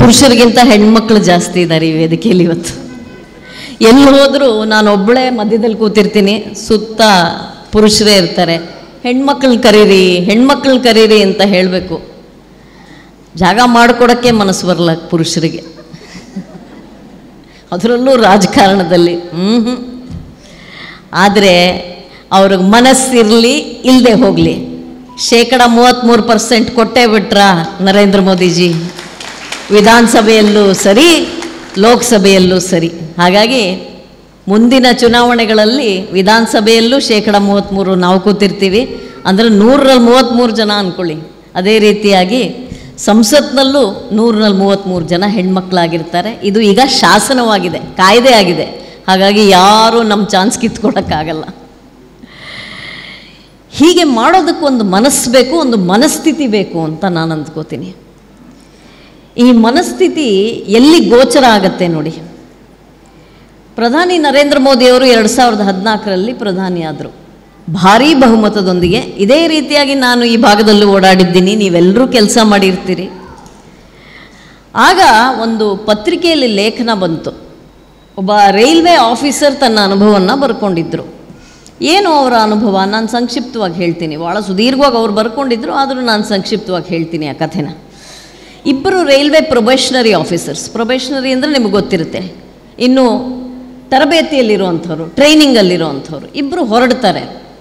ಪುರುಷರಿಗಿಂತ ಹೆಣ್ಮಕ್ಳು ಜಾಸ್ತಿ ಇದ್ದಾರೆ ಈ ವೇದಿಕೆಯಲ್ಲಿ ಇವತ್ತು. ಎಲ್ಲಿ ಹೋದರೂ ನಾನು ಒಬ್ಬಳೇ ಮಧ್ಯದಲ್ಲಿ ಕೂತಿರ್ತೀನಿ, ಸುತ್ತ ಪುರುಷರೇ ಇರ್ತಾರೆ. ಹೆಣ್ಮಕ್ಳು ಕರೀರಿ ಅಂತ ಹೇಳಬೇಕು. ಜಾಗ ಮಾಡಿಕೊಡೋಕ್ಕೆ ಮನಸ್ಸು ಬರಲ್ಲ ಪುರುಷರಿಗೆ, ಅದರಲ್ಲೂ ರಾಜಕಾರಣದಲ್ಲಿ. ಆದರೆ ಅವ್ರಿಗೆ ಮನಸ್ಸಿರಲಿ ಇಲ್ಲದೆ ಹೋಗಲಿ, 33% ಕೊಟ್ಟೇ ಬಿಟ್ರಾ ನರೇಂದ್ರ ಮೋದಿಜಿ, ವಿಧಾನಸಭೆಯಲ್ಲೂ ಸರಿ ಲೋಕಸಭೆಯಲ್ಲೂ ಸರಿ. ಹಾಗಾಗಿ ಮುಂದಿನ ಚುನಾವಣೆಗಳಲ್ಲಿ ವಿಧಾನಸಭೆಯಲ್ಲೂ 33% ನಾವು ಕೂತಿರ್ತೀವಿ, ಅಂದರೆ 133 ಜನ ಅಂದ್ಕೊಳ್ಳಿ. ಅದೇ ರೀತಿಯಾಗಿ ಸಂಸತ್ನಲ್ಲೂ 133 ಜನ ಹೆಣ್ಮಕ್ಳಾಗಿರ್ತಾರೆ. ಇದು ಈಗ ಶಾಸನವಾಗಿದೆ, ಕಾಯ್ದೆ ಆಗಿದೆ. ಹಾಗಾಗಿ ಯಾರೂ ನಮ್ಮ ಚಾನ್ಸ್ ಕಿತ್ಕೊಳ್ಳೋಕ್ಕಾಗಲ್ಲ. ಹೀಗೆ ಮಾಡೋದಕ್ಕೊಂದು ಮನಸ್ಸು ಬೇಕು, ಒಂದು ಮನಸ್ಥಿತಿ ಬೇಕು ಅಂತ ನಾನು ಅಂದ್ಕೋತೀನಿ. ಈ ಮನಸ್ಥಿತಿ ಎಲ್ಲಿ ಗೋಚರ ಆಗತ್ತೆ ನೋಡಿ. ಪ್ರಧಾನಿ ನರೇಂದ್ರ ಮೋದಿಯವರು 2014ರಲ್ಲಿ ಪ್ರಧಾನಿ ಆದರು, ಭಾರೀ ಬಹುಮತದೊಂದಿಗೆ. ಇದೇ ರೀತಿಯಾಗಿ ನಾನು ಈ ಭಾಗದಲ್ಲೂ ಓಡಾಡಿದ್ದೀನಿ, ನೀವೆಲ್ಲರೂ ಕೆಲಸ ಮಾಡಿರ್ತೀರಿ. ಆಗ ಒಂದು ಪತ್ರಿಕೆಯಲ್ಲಿ ಲೇಖನ ಬಂತು. ಒಬ್ಬ ರೈಲ್ವೆ ಆಫೀಸರ್ ತನ್ನ ಅನುಭವವನ್ನು ಬರ್ಕೊಂಡಿದ್ರು. ಏನು ಅವರ ಅನುಭವ ನಾನು ಸಂಕ್ಷಿಪ್ತವಾಗಿ ಹೇಳ್ತೀನಿ. ಭಾಳ ಸುದೀರ್ಘವಾಗಿ ಅವ್ರು ಬರ್ಕೊಂಡಿದ್ರು, ಆದರೂ ನಾನು ಸಂಕ್ಷಿಪ್ತವಾಗಿ ಹೇಳ್ತೀನಿ ಆ ಕಥೆನ. ಇಬ್ಬರು ರೈಲ್ವೆ ಪ್ರೊಬೇಷನರಿ ಆಫೀಸರ್ಸ್. ಪ್ರೊಬೇಷನರಿ ಅಂದರೆ ನಿಮಗೆ ಗೊತ್ತಿರುತ್ತೆ, ಇನ್ನು ತರಬೇತಿಯಲ್ಲಿರುವಂಥವ್ರು, ಟ್ರೈನಿಂಗಲ್ಲಿರುವಂಥವ್ರು. ಇಬ್ಬರು ಹೊರಡ್ತಾರೆ.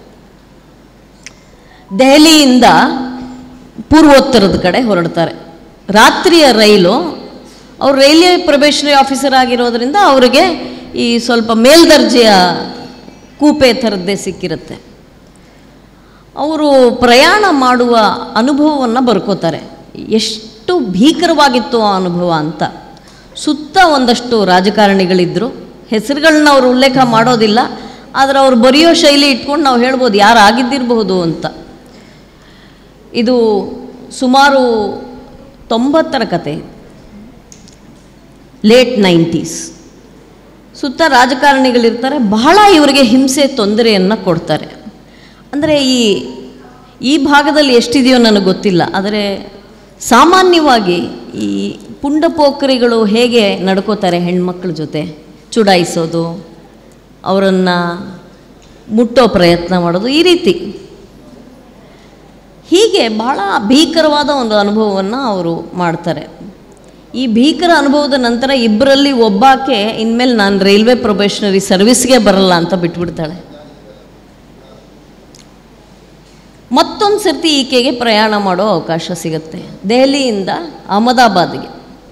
ದೆಹಲಿಯಿಂದ ಪೂರ್ವೋತ್ತರದ ಕಡೆ ಹೊರಡ್ತಾರೆ. ರಾತ್ರಿಯ ರೈಲು. ಅವರು ರೈಲ್ವೆ ಪ್ರೊಬೇಷನರಿ ಆಫೀಸರ್ ಆಗಿರೋದ್ರಿಂದ ಅವರಿಗೆ ಈ ಸ್ವಲ್ಪ ಮೇಲ್ದರ್ಜೆಯ ಕೂಪೆ ಥರದ್ದೇ ಸಿಕ್ಕಿರುತ್ತೆ. ಅವರು ಪ್ರಯಾಣ ಮಾಡುವ ಅನುಭವವನ್ನು ಬರ್ಕೋತಾರೆ. ಎಷ್ಟು ಭೀಕರವಾಗಿತ್ತು ಆ ಅನುಭವ ಅಂತ. ಸುತ್ತ ಒಂದಷ್ಟು ರಾಜಕಾರಣಿಗಳಿದ್ದರು. ಹೆಸರುಗಳನ್ನ ಅವರು ಉಲ್ಲೇಖ ಮಾಡೋದಿಲ್ಲ, ಆದರೆ ಅವರು ಬರೆಯೋ ಶೈಲಿ ಇಟ್ಕೊಂಡು ನಾವು ಹೇಳ್ಬೋದು ಯಾರು ಆಗಿದ್ದಿರಬಹುದು ಅಂತ. ಇದು ಸುಮಾರು 90ರ ಕತೆ, ಲೇಟ್ 90s. ಸುತ್ತ ರಾಜಕಾರಣಿಗಳಿರ್ತಾರೆ. ಬಹಳ ಇವರಿಗೆ ಹಿಂಸೆ ತೊಂದರೆಯನ್ನು ಕೊಡ್ತಾರೆ. ಅಂದರೆ ಈ ಭಾಗದಲ್ಲಿ ಎಷ್ಟಿದೆಯೋ ನನಗೆ ಗೊತ್ತಿಲ್ಲ, ಆದರೆ ಸಾಮಾನ್ಯವಾಗಿ ಈ ಪುಂಡಪೋಖರಿಗಳು ಹೇಗೆ ನಡ್ಕೋತಾರೆ ಹೆಣ್ಮಕ್ಳ ಜೊತೆ, ಚುಡಾಯಿಸೋದು, ಅವರನ್ನು ಮುಟ್ಟೋ ಪ್ರಯತ್ನ ಮಾಡೋದು, ಈ ರೀತಿ ಹೀಗೆ ಬಹಳ ಭೀಕರವಾದ ಒಂದು ಅನುಭವವನ್ನು ಅವರು ಮಾಡ್ತಾರೆ. ಈ ಭೀಕರ ಅನುಭವದ ನಂತರ ಇಬ್ಬರಲ್ಲಿ ಒಬ್ಬಾಕೆ ಇನ್ಮೇಲೆ ನಾನು ರೈಲ್ವೆ ಪ್ರೊಬೇಷನರಿ ಸರ್ವಿಸ್ಗೆ ಬರಲ್ಲ ಅಂತ ಬಿಟ್ಬಿಡ್ತಾಳೆ. ಮತ್ತೊಂದು ಸರ್ತಿ ಈಕೆಗೆ ಪ್ರಯಾಣ ಮಾಡೋ ಅವಕಾಶ ಸಿಗುತ್ತೆ, ದೆಹಲಿಯಿಂದ ಅಹಮದಾಬಾದ್ಗೆ.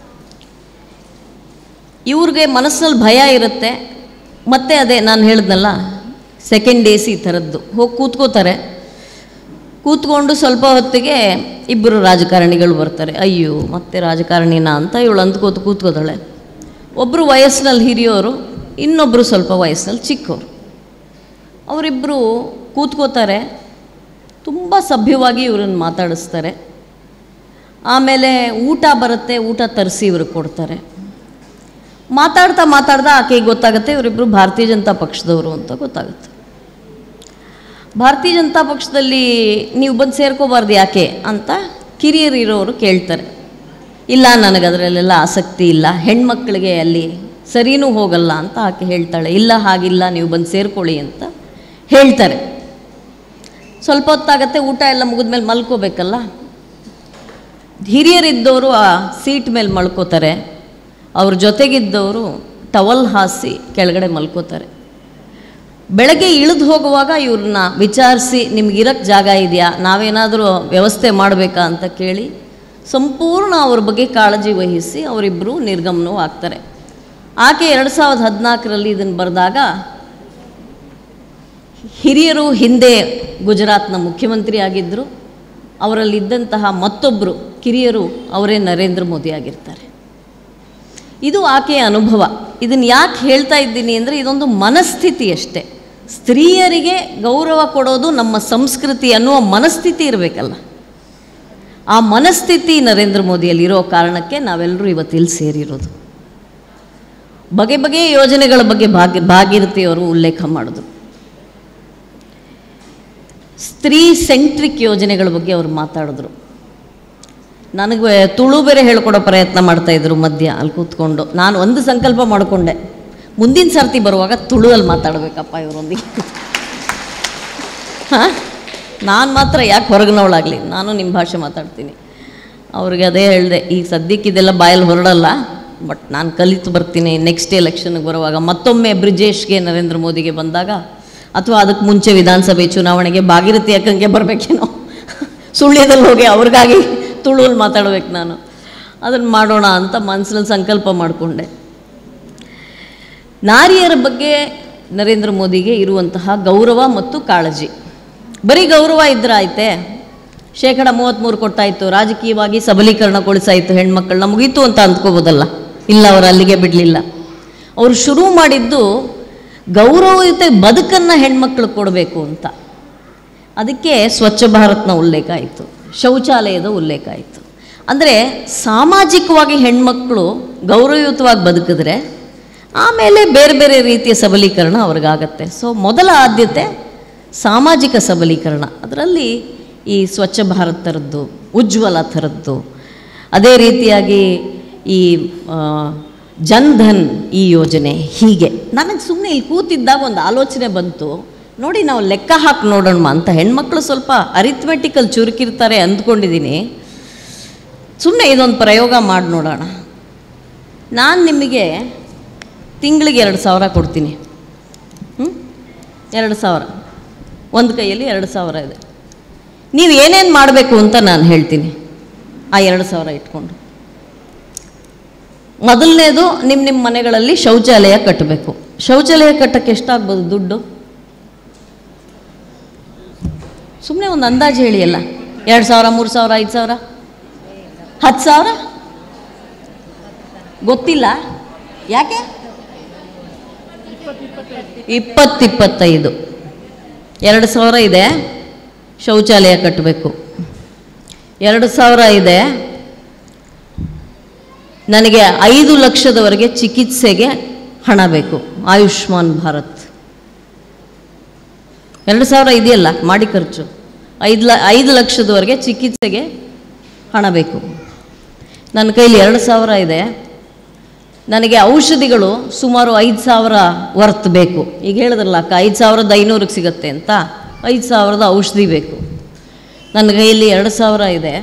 ಇವ್ರಿಗೆ ಮನಸ್ಸಿನಲ್ಲಿ ಭಯ ಇರುತ್ತೆ. ಮತ್ತೆ ಅದೇ ನಾನು ಹೇಳಿದ್ನಲ್ಲ, ಸೆಕೆಂಡ್ AC ಥರದ್ದು. ಹೋಗಿ ಕೂತ್ಕೋತಾರೆ. ಕೂತ್ಕೊಂಡು ಸ್ವಲ್ಪ ಹೊತ್ತಿಗೆ ಇಬ್ಬರು ರಾಜಕಾರಣಿಗಳು ಬರ್ತಾರೆ. ಅಯ್ಯೋ ಮತ್ತೆ ರಾಜಕಾರಣಿನ ಅಂತ ಇವಳು ಅಂದ್ಕೋತ ಕೂತ್ಕೋತಾಳೆ. ಒಬ್ಬರು ವಯಸ್ಸಿನಲ್ಲಿ ಹಿರಿಯೋರು, ಇನ್ನೊಬ್ಬರು ಸ್ವಲ್ಪ ವಯಸ್ಸಿನಲ್ಲಿ ಚಿಕ್ಕವರು. ಅವರಿಬ್ಬರು ಕೂತ್ಕೋತಾರೆ. ತುಂಬ ಸಭ್ಯವಾಗಿ ಇವ್ರನ್ನ ಮಾತಾಡಿಸ್ತಾರೆ. ಆಮೇಲೆ ಊಟ ಬರುತ್ತೆ, ಊಟ ತರಿಸಿ ಇವ್ರಿಗೆ ಕೊಡ್ತಾರೆ. ಮಾತಾಡ್ತಾ ಆಕೆಗೆ ಗೊತ್ತಾಗುತ್ತೆ ಇವರಿಬ್ಬರು ಭಾರತೀಯ ಜನತಾ ಪಕ್ಷದವರು ಅಂತ ಗೊತ್ತಾಗುತ್ತೆ. ಭಾರತೀಯ ಜನತಾ ಪಕ್ಷದಲ್ಲಿ ನೀವು ಬಂದು ಸೇರ್ಕೋಬಾರ್ದು ಯಾಕೆ ಅಂತ ಕಿರಿಯರಿರೋರು ಕೇಳ್ತಾರೆ. ಇಲ್ಲ, ನನಗದರಲ್ಲೆಲ್ಲ ಆಸಕ್ತಿ ಇಲ್ಲ, ಹೆಣ್ಮಕ್ಳಿಗೆ ಅಲ್ಲಿ ಸರಿನೂ ಹೋಗಲ್ಲ ಅಂತ ಆಕೆ ಹೇಳ್ತಾಳೆ. ಇಲ್ಲ, ಹಾಗಿಲ್ಲ, ನೀವು ಬಂದು ಸೇರ್ಕೊಳ್ಳಿ ಅಂತ ಹೇಳ್ತಾರೆ. ಸ್ವಲ್ಪ ಹೊತ್ತಾಗತ್ತೆ, ಊಟ ಎಲ್ಲ ಮುಗಿದ್ಮೇಲೆ ಮಲ್ಕೋಬೇಕಲ್ಲ. ಹಿರಿಯರಿದ್ದವರು ಆ ಸೀಟ್ ಮೇಲೆ ಮಲ್ಕೋತಾರೆ. ಅವ್ರ ಜೊತೆಗಿದ್ದವರು ಟವಲ್ ಹಾಸಿ ಕೆಳಗಡೆ ಮಲ್ಕೋತಾರೆ. ಬೆಳಗ್ಗೆ ಇಳಿದು ಹೋಗುವಾಗ ಇವ್ರನ್ನ ವಿಚಾರಿಸಿ, ನಿಮ್ಗಿರಕ್ಕೆ ಜಾಗ ಇದೆಯಾ, ನಾವೇನಾದರೂ ವ್ಯವಸ್ಥೆ ಮಾಡಬೇಕಾ ಅಂತ ಕೇಳಿ ಸಂಪೂರ್ಣ ಅವ್ರ ಬಗ್ಗೆ ಕಾಳಜಿ ವಹಿಸಿ ಅವರಿಬ್ಬರು ನಿರ್ಗಮನವೂ ಆಗ್ತಾರೆ. ಆಕೆ 2014ರಲ್ಲಿ ಇದನ್ನು ಬರೆದಾಗ ಹಿರಿಯರು ಹಿಂದೆ ಗುಜರಾತ್ನ ಮುಖ್ಯಮಂತ್ರಿ ಆಗಿದ್ದರು. ಅವರಲ್ಲಿದ್ದಂತಹ ಮತ್ತೊಬ್ಬರು ಕಿರಿಯರು ಅವರೇ ನರೇಂದ್ರ ಮೋದಿ ಆಗಿರ್ತಾರೆ. ಇದು ಆಕೆಯ ಅನುಭವ. ಇದನ್ನು ಯಾಕೆ ಹೇಳ್ತಾ ಇದ್ದೀನಿ ಅಂದರೆ ಇದೊಂದು ಮನಸ್ಥಿತಿ ಅಷ್ಟೇ. ಸ್ತ್ರೀಯರಿಗೆ ಗೌರವ ಕೊಡೋದು ನಮ್ಮ ಸಂಸ್ಕೃತಿ ಅನ್ನುವ ಮನಸ್ಥಿತಿ ಇರಬೇಕಲ್ಲ. ಆ ಮನಸ್ಥಿತಿ ನರೇಂದ್ರ ಮೋದಿಯಲ್ಲಿರೋ ಕಾರಣಕ್ಕೆ ನಾವೆಲ್ಲರೂ ಇವತ್ತಿಲ್ಲಿ ಸೇರಿರೋದು. ಬಗೆ ಬಗೆಯ ಯೋಜನೆಗಳ ಬಗ್ಗೆ ಭಾಗೀರಥಿಯವರು ಉಲ್ಲೇಖ ಮಾಡಿದ್ರು. ಸ್ತ್ರೀ ಸೆಂಟ್ರಿಕ್ ಯೋಜನೆಗಳ ಬಗ್ಗೆ ಅವರು ಮಾತಾಡಿದ್ರು. ನನಗೆ ತುಳು ಬೇರೆ ಹೇಳ್ಕೊಡೋ ಪ್ರಯತ್ನ ಮಾಡ್ತಾಯಿದ್ರು ಮಧ್ಯ ಅಲ್ಲಿ ಕೂತ್ಕೊಂಡು. ನಾನು ಒಂದು ಸಂಕಲ್ಪ ಮಾಡಿಕೊಂಡೆ, ಮುಂದಿನ ಸರ್ತಿ ಬರುವಾಗ ತುಳುವಲ್ಲಿ ಮಾತಾಡಬೇಕಪ್ಪ ಇವರೊಂದಿಗೆ. ಹಾಂ, ನಾನು ಮಾತ್ರ ಯಾಕೆ ಹೊರಗಿನವಳಾಗಲಿ, ನಾನು ನಿಮ್ಮ ಭಾಷೆ ಮಾತಾಡ್ತೀನಿ. ಅವ್ರಿಗೆ ಅದೇ ಹೇಳಿದೆ, ಈಗ ಸದ್ಯಕ್ಕೆ ಇದೆಲ್ಲ ಬಾಯಲ್ಲಿ ಹೊರಡಲ್ಲ, ಬಟ್ ನಾನು ಕಲಿತು ಬರ್ತೀನಿ. ನೆಕ್ಸ್ಟ್ ಎಲೆಕ್ಷನ್ಗೆ ಬರುವಾಗ ಮತ್ತೊಮ್ಮೆ ಬ್ರಿಜೇಶ್ಗೆ ನರೇಂದ್ರ ಮೋದಿಗೆ ಬಂದಾಗ, ಅಥವಾ ಅದಕ್ಕೆ ಮುಂಚೆ ವಿಧಾನಸಭೆ ಚುನಾವಣೆಗೆ ಭಾಗೀರಥಿ ಅಕ್ಕಂಗೆ ಬರಬೇಕೇನೋ, ಸುಳ್ಳ್ಯದಲ್ಲಿ ಹೋಗಿ ಅವ್ರಿಗಾಗಿ ತುಳುವಲ್ಲಿ ಮಾತಾಡ್ಬೇಕು ನಾನು. ಅದನ್ನು ಮಾಡೋಣ ಅಂತ ಮನಸ್ಸಲ್ಲಿ ಸಂಕಲ್ಪ ಮಾಡಿಕೊಂಡೆ. ನಾರಿಯರ ಬಗ್ಗೆ ನರೇಂದ್ರ ಮೋದಿಗೆ ಇರುವಂತಹ ಗೌರವ ಮತ್ತು ಕಾಳಜಿ, ಬರೀ ಗೌರವ ಇದ್ರೆ ಆಯ್ತೆ, ಶೇಕಡ 33 ಕೊಟ್ಟಾಯಿತು, ರಾಜಕೀಯವಾಗಿ ಸಬಲೀಕರಣಗೊಳಿಸಾಯಿತು, ಹೆಣ್ಮಕ್ಕಳನ್ನ ಮುಗೀತು ಅಂತ ಅಂದ್ಕೋಬೋದಲ್ಲ. ಇಲ್ಲ, ಅವರು ಅಲ್ಲಿಗೆ ಬಿಡಲಿಲ್ಲ. ಅವರು ಶುರು ಮಾಡಿದ್ದು ಗೌರವಯುತ ಬದುಕನ್ನು ಹೆಣ್ಮಕ್ಳು ಕೊಡಬೇಕು ಅಂತ. ಅದಕ್ಕೆ ಸ್ವಚ್ಛ ಭಾರತ್ನ ಉಲ್ಲೇಖ ಆಯಿತು, ಶೌಚಾಲಯದ ಉಲ್ಲೇಖ ಆಯಿತು. ಅಂದರೆ ಸಾಮಾಜಿಕವಾಗಿ ಹೆಣ್ಮಕ್ಳು ಗೌರವಯುತವಾಗಿ ಬದುಕಿದ್ರೆ ಆಮೇಲೆ ಬೇರೆ ಬೇರೆ ರೀತಿಯ ಸಬಲೀಕರಣ ಅವ್ರಿಗಾಗತ್ತೆ. ಸೊ ಮೊದಲ ಆದ್ಯತೆ ಸಾಮಾಜಿಕ ಸಬಲೀಕರಣ. ಅದರಲ್ಲಿ ಈ ಸ್ವಚ್ಛ ಭಾರತ್ ಥರದ್ದು, ಉಜ್ವಲ ಥರದ್ದು, ಅದೇ ರೀತಿಯಾಗಿ ಈ ಜನ್ಧನ್ ಈ ಯೋಜನೆ. ಹೀಗೆ ನನಗೆ ಸುಮ್ಮನೆ ಇಲ್ಲಿ ಕೂತಿದ್ದಾಗ ಒಂದು ಆಲೋಚನೆ ಬಂತು, ನೋಡಿ ನಾವು ಲೆಕ್ಕ ಹಾಕಿ ನೋಡೋಣ ಅಂತ. ಹೆಣ್ಮಕ್ಳು ಸ್ವಲ್ಪ ಅರಿಥ್ಮೆಟಿಕಲ್ ಚುರುಕಿರ್ತಾರೆ ಅಂದ್ಕೊಂಡಿದ್ದೀನಿ. ಸುಮ್ಮನೆ ಇದೊಂದು ಪ್ರಯೋಗ ಮಾಡಿ ನೋಡೋಣ. ನಾನು ನಿಮಗೆ ತಿಂಗಳಿಗೆ 2,000 ಕೊಡ್ತೀನಿ. 2,000, ಒಂದು ಕೈಯಲ್ಲಿ 2,000 ಇದೆ. ನೀವು ಏನೇನು ಮಾಡಬೇಕು ಅಂತ ನಾನು ಹೇಳ್ತೀನಿ. ಆ 2,000 ಇಟ್ಕೊಂಡು ಮೊದಲನೇದು ನಿಮ್ಮ ಮನೆಗಳಲ್ಲಿ ಶೌಚಾಲಯ ಕಟ್ಟಬೇಕು. ಶೌಚಾಲಯ ಕಟ್ಟಕ್ಕೆ ಎಷ್ಟಾಗ್ಬೋದು ದುಡ್ಡು? ಸುಮ್ಮನೆ ಒಂದು ಅಂದಾಜು ಹೇಳಿ. ಅಲ್ಲ 2,000, 3,000, 5,000, 10,000 ಗೊತ್ತಿಲ್ಲ. ಯಾಕೆ? 20-25 2,000 ಇದೆ ಶೌಚಾಲಯ ಕಟ್ಟಬೇಕು. 2,000 ಇದೆ ನನಗೆ 5 ಲಕ್ಷದವರೆಗೆ ಚಿಕಿತ್ಸೆಗೆ ಹಣ ಬೇಕು, ಆಯುಷ್ಮಾನ್ ಭಾರತ್. 2,000 ಇದೆಯಲ್ಲ ಮಾಡಿ ಖರ್ಚು. 5 ಲಕ್ಷದವರೆಗೆ ಚಿಕಿತ್ಸೆಗೆ ಹಣ ಬೇಕು. ನನ್ನ ಕೈಲಿ 2,000 ಇದೆ. ನನಗೆ ಔಷಧಿಗಳು ಸುಮಾರು 5,000 ವರ್ತ್ ಬೇಕು. ಈಗ ಹೇಳಿದ್ರಲ್ಲ ಅಕ್ಕ 5,500ಕ್ಕೆ ಸಿಗುತ್ತೆ ಅಂತ, 5,000 ಔಷಧಿ ಬೇಕು. ನನ್ನ ಕೈಯಲ್ಲಿ 2,000 ಇದೆ.